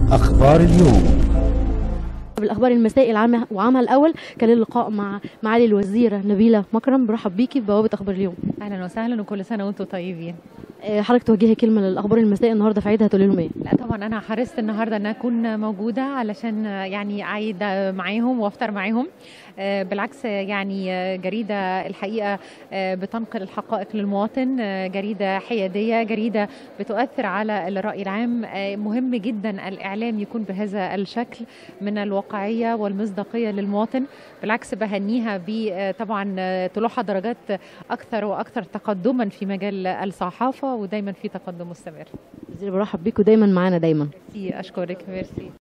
أخبار اليوم. بالاخبار المسائي العامه وعامها الاول كان اللقاء مع معالي الوزيره نبيله مكرم. برحب بيكي ببوابه اخبار اليوم. اهلا وسهلا وكل سنه وانتم طيبين. حضرتك توجهي كلمه للاخبار المسائي النهارده في عيدها تقولي لهم ايه؟ لا طبعا انا حرصت النهارده ان اكون موجوده علشان يعني اعيد معاهم وافطر معاهم. بالعكس يعني جريده الحقيقه بتنقل الحقائق للمواطن، جريده حياديه، جريده بتؤثر على الراي العام. مهم جدا الاعلام يكون بهذا الشكل من الواقعيه والمصداقيه للمواطن. بالعكس بهنيها طبعا طلوعها درجات اكثر واكثر تقدما في مجال الصحافه، ودايما في تقدم مستمر. برحب بيكوا دايما معانا دايما. ميرسي، اشكرك، ميرسي.